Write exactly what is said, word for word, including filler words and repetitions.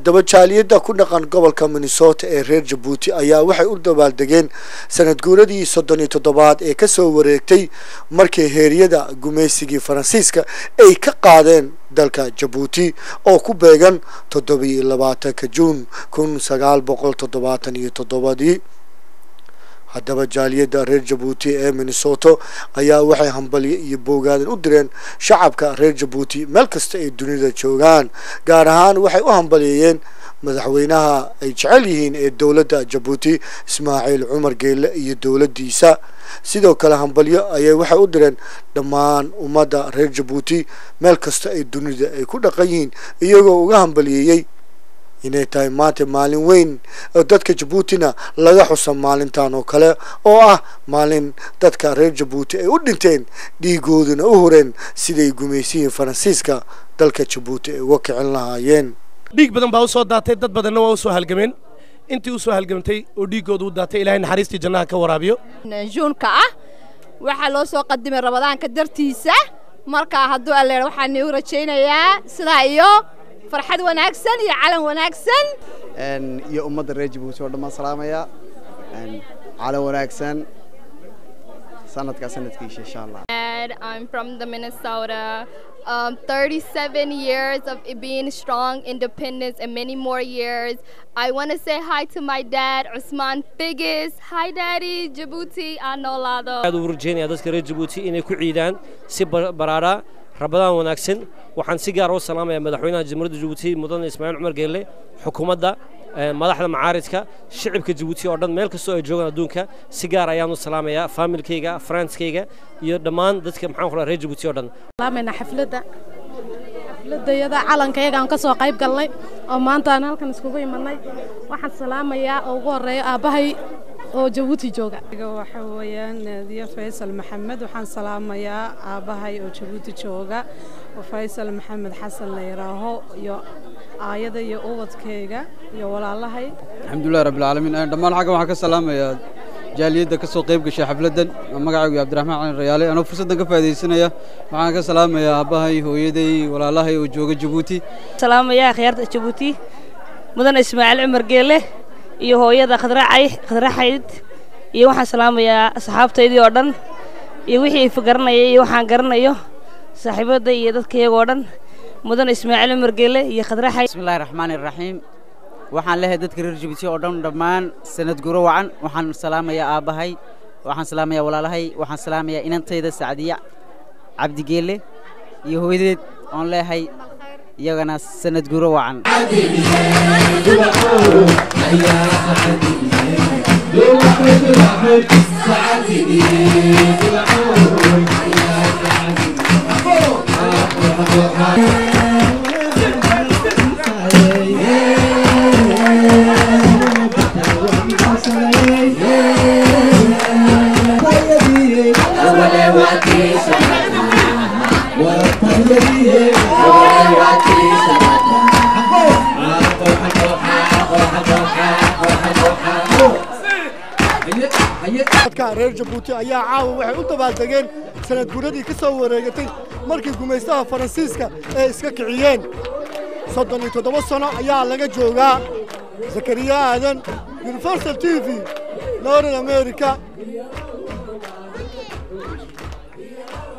haddaba jaaliyadda ku dhaqan gobolka Minnesota ee reer Djibouti ayaa waxay u dabaaldegeen sanad guuradii soddon iyo toddobaad ee ka soo wareegtay markii heeriyada gumaysigii Faransiiska ay ka qaadeen dalka Djibouti oo ku beegan toddoba iyo labaatanka Juun kun sagaal boqol toddobaatan iyo toddobadii. haddaba jaaliyadda reer Djibouti ee Minnesota ayaa waxay hambalyo iyo boogaadan u direen shacabka reer Djibouti meel kasta ay dunida joogaan, gaar ahaan waxay u hambalyeeyeen madaxweynaha ay jecel yihiin ee dowladda Djibouti Ismaaciil Cumar Geelle iyo dowladdiisa. sidoo kale hambalyo ayay waxay u direen dhammaan ummadda reer Djibouti meel kasta ay dunida ay ku dhaqan yihiin, iyagoo uga hambalyeeyay inay tahay maanta maalin weyn oo dadka Djiboutina laga xuso maalintan oo kale oo ah maalin dadka reer Djibouti ay u dhinteen dhiigooduna u horeen siday gumaysiga Faransiiska dalka Djibouti ay uga kicin lahaayeen. dhiig badan baa u soo daatay, dad badanna waa u soo halgameen. intii u soo halgamtay oo dhiigoodu u daatay Ilaahay naxariistii jannaha ka waraabiyo. juunka ah waxa loo soo qadimay Ramadaanka dartiisa, marka hadduu Alle waxaan u rajaynayaa sidaa iyo farxad wanaagsan iyo calan wanaagsan een iyo ummadda reer Djibouti oo dhammaan salaamaya een calan wanaagsan sanadka sanadkiisa insha Allah. I'm from the Minnesota. Um, thirty-seven years of being strong, independence, and many more years. I want to say hi to my dad, Usman Figgis. Hi, Daddy. Djibouti, Anolado. aad u rajeynaya dadka reer Djibouti inay ku ciidaan si baraara Ramadaan wanaagsan. waxaan si gaar ah u salaamayaa madaxweynaha Jamhuuriyadda Djibouti Mudane Ismaaciil Cumar Geelle, xukuumadda, madaxda macaaridka, shacabka Djibouti oo dhan meel kasta oo ay joogaan adduunka. si gaar ayaan u salaamayaa familkayga, friendskayga iyo dhammaan dadka maxaan ku reer Djibouti oo dhan. salaameyna xafladda xafladayada calankayga aan ka soo qayb galnay oo maanta aan halkan iskugu imanay. waxaan salaamayaa oo ugu horeeyo aabahay oo Djibouti jooga. waxa weeyaan Naadiya Faysal Maxamed, waxaan salaamayaa aabahay oo Djibouti jooga oo Faysal Maxamed Xasan la yiraaho iyo aayada iyo ubadkayga iyo walaalahay. alxamdulillaah rabbil caalamiin. dhammaan xagga waxaan ka salaamayaa jaaliyadda ka soo qayb gashay xafladan. magacaygu Cabdiraxmaan Cali Rayaale. anoo fursadan ka faa'iideysanaya waxaan ka salaamayaa aabahay, hooyaday, walaalahay oo jooga Djibouti. salaamayaa khiyaarta Djibouti Mudane Ismaaciil Cumar Geelle iyo hooyada Khadraacay Khadraaxayd iyo waxaan salaamayaa asxaabtaydii oo dhan iyo wixii fagaranayay iyo waxaan garanayo saaxiibada iyo dadkayga oo dhan. Mudane Ismaaciil Cumar Geelle iyo Khadraaxay. bismillaahir rahmaanir rahiim. waxaan leeyahay dadka reer Djibouti oo dhan dhammaan sanad guuro wacan. waxaan salaamayaa aabahay, waxaan salaamayaa walaalahay, waxaan salaamayaa inantayda Saadiya Cabdi Geelle iyo hooyadeed aan leeyahay iyagana sanad guuro wacan. dadka reer Djibouti ayaa caawa waxay u dabaaldegeen sanad guuradii ka soo wareegatay markii gumaystaha Faransiiska ay iska kiciyeen. soddon iyo toddoba sano ayaa laga joogaa. Zakariya Aadan, Universal T V, North America.